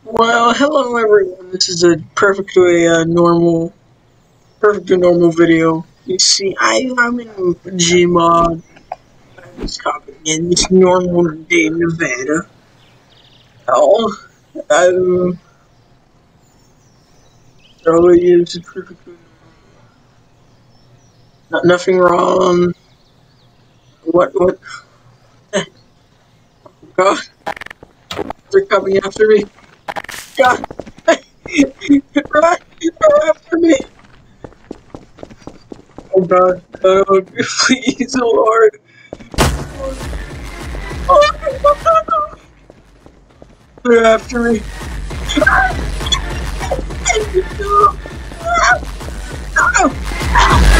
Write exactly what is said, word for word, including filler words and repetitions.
Well, hello everyone. This is a perfectly uh, normal, perfectly normal video. You see, I I'm in Gmod. I'm just copying in this normal day in Nevada. Oh, um, so it is perfectly not nothing wrong. What what? God, they're coming after me. God, run, run after me. Oh God, oh, please, Lord. Oh, they're after me. No! No!